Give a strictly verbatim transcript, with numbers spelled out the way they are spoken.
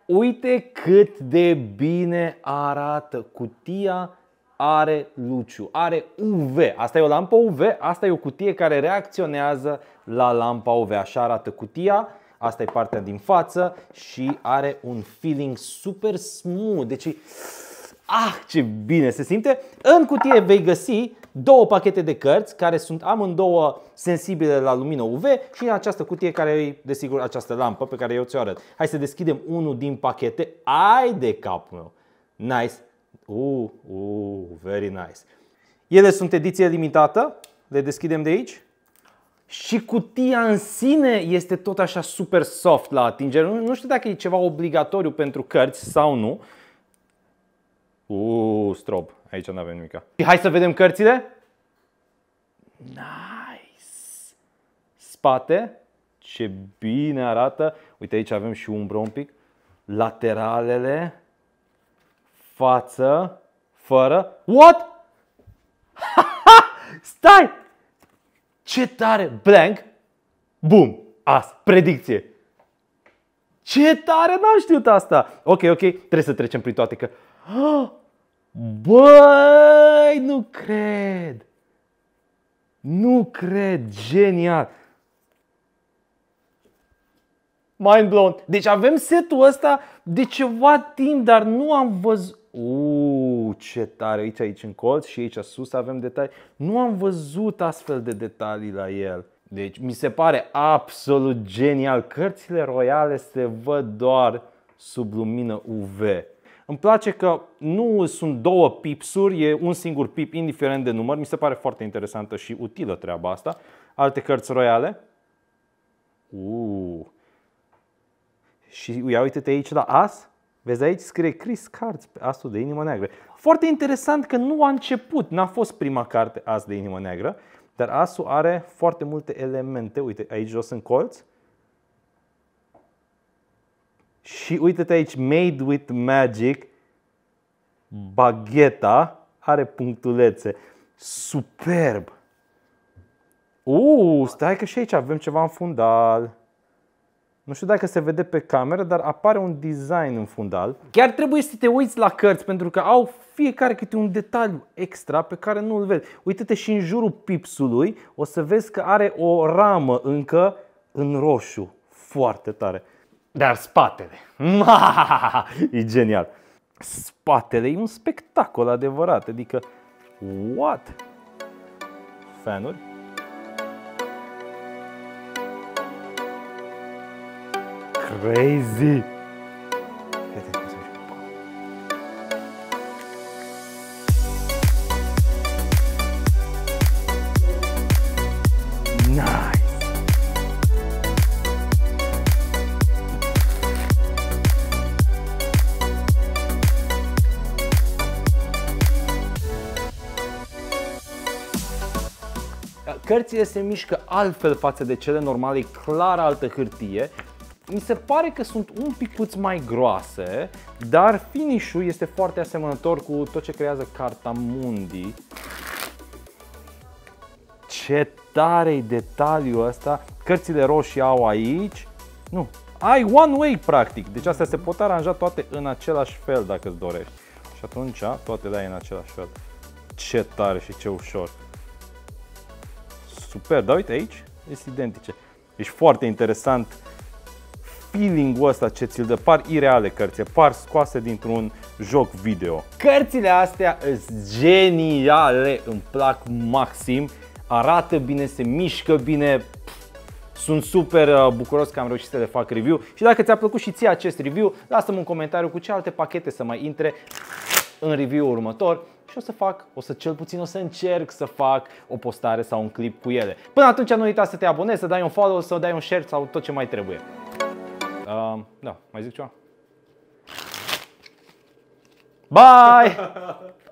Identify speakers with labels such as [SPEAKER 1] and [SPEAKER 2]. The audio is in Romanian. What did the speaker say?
[SPEAKER 1] Uite cât de bine arată. Cutia are luciu, are U V. Asta e o lampă U V, asta e o cutie care reacționează la lampa U V. Așa arată cutia. Asta e partea din față și are un feeling super smooth. Deci, ah, ce bine se simte. În cutie vei găsi două pachete de cărți care sunt amândouă sensibile la lumină U V și în această cutie care e, desigur, această lampă pe care eu ți-o arăt. Hai să deschidem unul din pachete. Ai de capul meu. Nice. Uh, uh, very nice. Ele sunt ediție limitată. Le deschidem de aici. Și cutia în sine este tot așa super soft la atingere. Nu știu dacă e ceva obligatoriu pentru cărți sau nu. Uuu, strop. Aici nu avem nimic. Hai să vedem cărțile. Nice. Spate. Ce bine arată. Uite, aici avem și umbră un pic. Lateralele. Față. Fără. What? Stai! Ce tare! Blank. Boom. As. Predicție. Ce tare! N-am știut asta. Ok, ok. Trebuie să trecem prin toate că... Băi, nu cred. Nu cred. Genial. Mind blown. Deci avem setul ăsta de ceva timp, dar nu am văzut... Uuu, ce tare. Aici, aici în colț și aici sus avem detalii. Nu am văzut astfel de detalii la el. Deci mi se pare absolut genial. Cărțile royale se văd doar sub lumină U V. Îmi place că nu sunt două pipsuri, e un singur pip, indiferent de număr. Mi se pare foarte interesantă și utilă treaba asta. Alte cărți royale. Uuu. Și ia uite-te aici la as. Vezi aici scrie Chris Cards, asul de inimă neagră. Foarte interesant că nu a început, n-a fost prima carte as de inimă neagră, dar asul are foarte multe elemente. Uite, aici jos în colț. Și uite-te aici, Made with Magic, bagheta, are punctulețe. Superb! Uuu, stai că și aici avem ceva în fundal. Nu știu dacă se vede pe cameră, dar apare un design în fundal. Chiar trebuie să te uiți la cărți, pentru că au fiecare câte un detaliu extra pe care nu îl vezi. Uite-te și în jurul pipsului, o să vezi că are o ramă încă în roșu. Foarte tare. Dar spatele, e genial. Spatele e un spectacol adevărat, adică, what? Fanuri? Crazy! Nice! Cărțile se mișcă altfel față de cele normale, e clar altă hârtie. Mi se pare că sunt un picuț mai groase, dar finish-ul este foarte asemănător cu tot ce creează Cartamundi. Ce tare-i detaliul ăsta! Cărțile roșii au aici. Nu, ai one way practic, deci astea se pot aranja toate în același fel dacă îți dorești. Și atunci toate le ai în același fel. Ce tare și ce ușor! Super, dar uite aici, sunt identice. Ești foarte interesant feeling-ul ăsta ce ți-l dă, par ireale cărți, par scoase dintr-un joc video. Cărțile astea sunt geniale, îmi plac maxim, arată bine, se mișcă bine. Sunt super bucuros că am reușit să le fac review și dacă ți-a plăcut și ție acest review, lasă-mi un comentariu cu ce alte pachete să mai intre în review-ul următor. Și o să fac, o să cel puțin o să încerc să fac o postare sau un clip cu ele. Până atunci nu uita să te abonezi, să dai un follow, să dai un share sau tot ce mai trebuie. Uh, da, mai zic ceva? Bye!